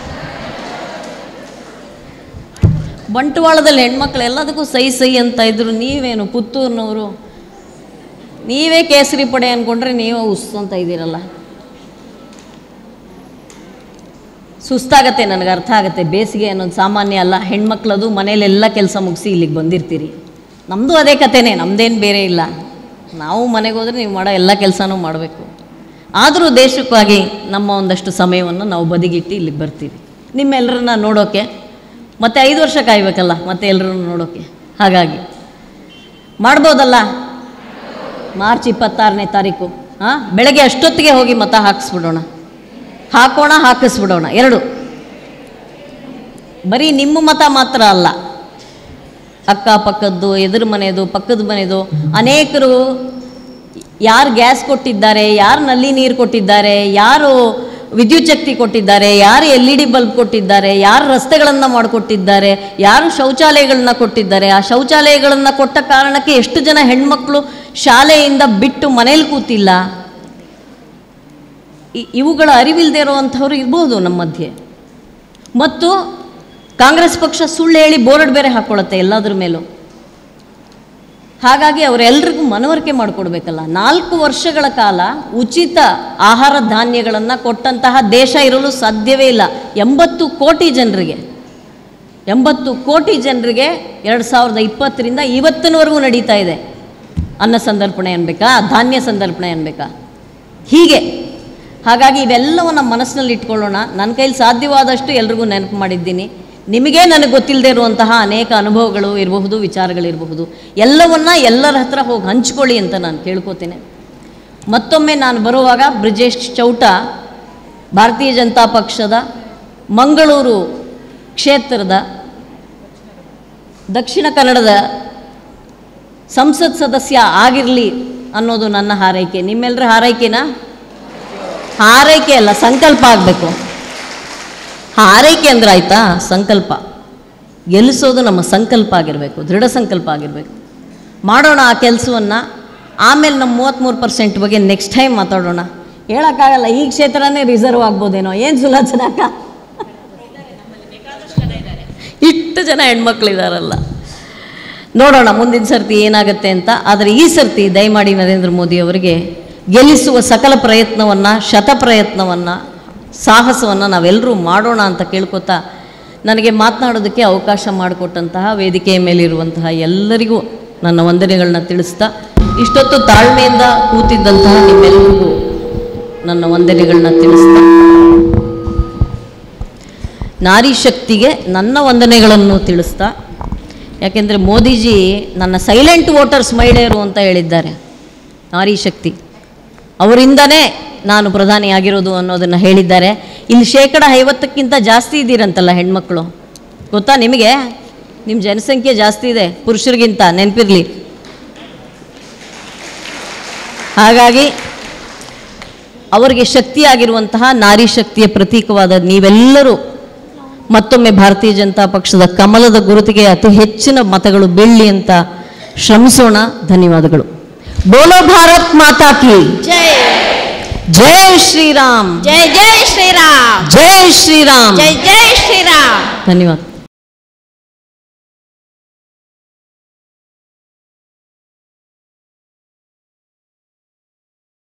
ಬಂಟ್ವಾಳದಲ್ಲಿ ಹೆಣ್ಮಕ್ಳು ಎಲ್ಲದಕ್ಕೂ ಸೈ ಅಂತ ಇದ್ರು. ನೀವೇನು ಪುತ್ತೂರಿನವರು, ನೀವೇ ಕೇಸರಿ ಪಡೆ ಅಂದ್ಕೊಂಡ್ರೆ ನೀವೇ ಉಸ್ ಅಂತ ಇದ್ದೀರಲ್ಲ. ಸುಸ್ತಾಗತ್ತೆ, ನನಗೆ ಅರ್ಥ ಆಗುತ್ತೆ. ಬೇಸಿಗೆ ಅನ್ನೋದು ಸಾಮಾನ್ಯ ಅಲ್ಲ. ಹೆಣ್ಮಕ್ಳದು ಮನೇಲೆಲ್ಲ ಕೆಲಸ ಮುಗಿಸಿ ಇಲ್ಲಿಗೆ ಬಂದಿರ್ತೀರಿ. ನಮ್ಮದು ಅದೇ ಕಥೆನೇ, ನಮ್ಮದೇನು ಬೇರೆ ಇಲ್ಲ. ನಾವು ಮನೆಗೆ ಹೋದರೆ ನೀವು ಮಾಡೋ ಎಲ್ಲ ಕೆಲಸನೂ ಮಾಡಬೇಕು. ಆದರೂ ದೇಶಕ್ಕಾಗಿ ನಮ್ಮ ಒಂದಷ್ಟು ಸಮಯವನ್ನು ನಾವು ಬದಿಗಿಟ್ಟು ಇಲ್ಲಿಗೆ ಬರ್ತೀವಿ ನಿಮ್ಮೆಲ್ಲರನ್ನ ನೋಡೋಕ್ಕೆ. ಮತ್ತು 5 ವರ್ಷ ಕಾಯಬೇಕಲ್ಲ ಮತ್ತೆ ಎಲ್ಲರನ್ನು ನೋಡೋಕ್ಕೆ. ಹಾಗಾಗಿ ಮಾಡ್ಬೋದಲ್ಲ. ಮಾರ್ಚ್ 26ನೇ ತಾರೀಕು ಬೆಳಗ್ಗೆ ಅಷ್ಟೊತ್ತಿಗೆ ಹೋಗಿ ಮತ ಹಾಕಿಸ್ಬಿಡೋಣ. 2 ಬರೀ ನಿಮ್ಮ ಮತ ಮಾತ್ರ ಅಲ್ಲ, ಅಕ್ಕಪಕ್ಕದ್ದು, ಎದುರು ಮನೆಯದು, ಪಕ್ಕದ ಮನೆಯದು, ಅನೇಕರು ಯಾರು ಗ್ಯಾಸ್ ಕೊಟ್ಟಿದ್ದಾರೆ, ಯಾರು ನಲ್ಲಿ ನೀರು ಕೊಟ್ಟಿದ್ದಾರೆ, ಯಾರು ವಿದ್ಯುತ್ ಶಕ್ತಿ ಕೊಟ್ಟಿದ್ದಾರೆ, ಯಾರು LED ಬಲ್ಬ್ ಕೊಟ್ಟಿದ್ದಾರೆ, ಯಾರು ರಸ್ತೆಗಳನ್ನು ಮಾಡಿಕೊಟ್ಟಿದ್ದಾರೆ, ಯಾರು ಶೌಚಾಲಯಗಳನ್ನ ಕೊಟ್ಟಿದ್ದಾರೆ, ಆ ಶೌಚಾಲಯಗಳನ್ನು ಕೊಟ್ಟ ಕಾರಣಕ್ಕೆ ಎಷ್ಟು ಜನ ಹೆಣ್ಮಕ್ಳು ಶಾಲೆಯಿಂದ ಬಿಟ್ಟು ಮನೇಲಿ ಕೂತಿಲ್ಲ. ಇವುಗಳ ಅರಿವಿಲ್ಲದೆ ಇರುವಂಥವ್ರು ಇರ್ಬೋದು ನಮ್ಮ ಮಧ್ಯೆ. ಮತ್ತು ಕಾಂಗ್ರೆಸ್ ಪಕ್ಷ ಸುಳ್ಳು ಹೇಳಿ ಬೋರ್ಡ್ ಬೇರೆ ಹಾಕ್ಕೊಳ್ಳುತ್ತೆ ಎಲ್ಲದ್ರ ಮೇಲೂ. ಹಾಗಾಗಿ ಅವರೆಲ್ಲರಿಗೂ ಮನವರಿಕೆ ಮಾಡಿಕೊಡ್ಬೇಕಲ್ಲ. 4 ವರ್ಷಗಳ ಕಾಲ ಉಚಿತ ಆಹಾರ ಧಾನ್ಯಗಳನ್ನು ಕೊಟ್ಟಂತಹ ದೇಶ ಇರಲು ಸಾಧ್ಯವೇ ಇಲ್ಲ. 80 ಕೋಟಿ ಜನರಿಗೆ 2020ರಿಂದ ಇವತ್ತಿನವರೆಗೂ ನಡೀತಾ ಇದೆ. ಅನ್ನ ಸಂದರ್ಪಣೆ ಅನ್ಬೇಕಾ, ಧಾನ್ಯ ಸಂದರ್ಪಣೆ ಅನ್ಬೇಕಾ, ಹೀಗೆ. ಹಾಗಾಗಿ ಇವೆಲ್ಲವನ್ನು ಮನಸ್ಸಿನಲ್ಲಿ ಇಟ್ಕೊಳ್ಳೋಣ. ನನ್ನ ಕೈಲಿ ಸಾಧ್ಯವಾದಷ್ಟು ಎಲ್ರಿಗೂ ನೆನಪು ಮಾಡಿದ್ದೀನಿ. ನಿಮಗೆ ನನಗೆ ಗೊತ್ತಿಲ್ಲದೆ ಇರುವಂತಹ ಅನೇಕ ಅನುಭವಗಳು ಇರಬಹುದು, ವಿಚಾರಗಳಿರಬಹುದು. ಎಲ್ಲವನ್ನ ಎಲ್ಲರ ಹತ್ರ ಹೋಗಿ ಹಂಚ್ಕೊಳ್ಳಿ ಅಂತ ನಾನು ಕೇಳ್ಕೊತೇನೆ. ಮತ್ತೊಮ್ಮೆ ನಾನು ಬರುವಾಗ ಬ್ರಿಜೇಶ್ ಚೌಟ ಭಾರತೀಯ ಜನತಾ ಪಕ್ಷದ ಮಂಗಳೂರು ಕ್ಷೇತ್ರದ ದಕ್ಷಿಣ ಕನ್ನಡದ ಸಂಸತ್ ಸದಸ್ಯ ಆಗಿರಲಿ ಅನ್ನೋದು ನನ್ನ ಹಾರೈಕೆ. ನಿಮ್ಮೆಲ್ಲರ ಹಾರೈಕೆನಾ? ಹಾರೈಕೆ ಅಲ್ಲ, ಸಂಕಲ್ಪ ಆಗಬೇಕು. ಹಾರೈಕೆ ಅಂದ್ರೆ ಆಯಿತಾ, ಸಂಕಲ್ಪ. ಗೆಲ್ಲಿಸೋದು ನಮ್ಮ ಸಂಕಲ್ಪ ಆಗಿರಬೇಕು, ದೃಢ ಸಂಕಲ್ಪ ಆಗಿರಬೇಕು. ಮಾಡೋಣ ಆ ಕೆಲಸವನ್ನು. ಆಮೇಲೆ ನಮ್ಮ 33% ಬಗ್ಗೆ ನೆಕ್ಸ್ಟ್ ಟೈಮ್ ಮಾತಾಡೋಣ. ಹೇಳೋಕ್ಕಾಗಲ್ಲ, ಈ ಕ್ಷೇತ್ರನೇ ರಿಸರ್ವ್ ಆಗ್ಬೋದೇನೋ. ಏನು ಸುಲೋಚನಕ್ಕ, ಇಷ್ಟು ಜನ ಹೆಣ್ಮಕ್ಳಿದಾರಲ್ಲ. ನೋಡೋಣ ಮುಂದಿನ ಸರ್ತಿ ಏನಾಗುತ್ತೆ ಅಂತ. ಆದರೆ ಈ ಸರ್ತಿ ದಯಮಾಡಿ ನರೇಂದ್ರ ಮೋದಿ ಅವರಿಗೆ ಗೆಲ್ಲಿಸುವ ಸಕಲ ಪ್ರಯತ್ನವನ್ನು, ಶತಪ್ರಯತ್ನವನ್ನು, ಸಾಹಸವನ್ನು ನಾವೆಲ್ಲರೂ ಮಾಡೋಣ ಅಂತ ಕೇಳ್ಕೊತಾ, ನನಗೆ ಮಾತನಾಡೋದಕ್ಕೆ ಅವಕಾಶ ಮಾಡಿಕೊಟ್ಟಂತಹ ವೇದಿಕೆಯ ಮೇಲಿರುವಂತಹ ಎಲ್ಲರಿಗೂ ನನ್ನ ವಂದನೆಗಳನ್ನ ತಿಳಿಸ್ತಾ, ಇಷ್ಟೊತ್ತು ತಾಳ್ಮೆಯಿಂದ ಕೂತಿದ್ದಂತಹ ನಿಮ್ಮೆಲ್ಲರಿಗೂ ನನ್ನ ವಂದನೆಗಳನ್ನ ತಿಳಿಸ್ತಾ, ನಾರಿ ಶಕ್ತಿಗೆ ನನ್ನ ವಂದನೆಗಳನ್ನು ತಿಳಿಸ್ತಾ, ಯಾಕೆಂದರೆ ಮೋದಿಜಿ ನನ್ನ ಸೈಲೆಂಟ್ ವೋಟರ್ಸ್ ಮಹಿಳೆಯರು ಅಂತ ಹೇಳಿದ್ದಾರೆ. ನಾರಿ ಶಕ್ತಿ ಅವರಿಂದನೇ ನಾನು ಪ್ರಧಾನಿಯಾಗಿರೋದು ಅನ್ನೋದನ್ನು ಹೇಳಿದ್ದಾರೆ. ಇಲ್ಲಿ 50%ಕ್ಕಿಂತ ಜಾಸ್ತಿ ಇದ್ದೀರಂತಲ್ಲ ಹೆಣ್ಮಕ್ಳು, ಗೊತ್ತಾ ನಿಮಗೆ? ನಿಮ್ಮ ಜನಸಂಖ್ಯೆ ಜಾಸ್ತಿ ಇದೆ ಪುರುಷರಿಗಿಂತ, ನೆನಪಿರಲಿ. ಹಾಗಾಗಿ ಅವರಿಗೆ ಶಕ್ತಿಯಾಗಿರುವಂತಹ ನಾರಿ ಶಕ್ತಿಯ ಪ್ರತೀಕವಾದ ನೀವೆಲ್ಲರೂ ಮತ್ತೊಮ್ಮೆ ಭಾರತೀಯ ಜನತಾ ಪಕ್ಷದ ಕಮಲದ ಗುರುತಿಗೆ ಅತಿ ಹೆಚ್ಚಿನ ಮತಗಳು ಬೀಳಲಿ ಅಂತ ಶ್ರಮಿಸೋಣ. ಧನ್ಯವಾದಗಳು. ಬೋಲೋ ಭಾರತ್ ಮಾತಾ ಕಿ ಜೈ. ಜೈ ಶ್ರೀರಾಮ್. ಜೈ ಜೈ ಶ್ರೀರಾಮ್. ಜೈ ಶ್ರೀರಾಮ್. ಜೈ ಜೈ ಶ್ರೀರಾಮ್. ಧನ್ಯವಾದ.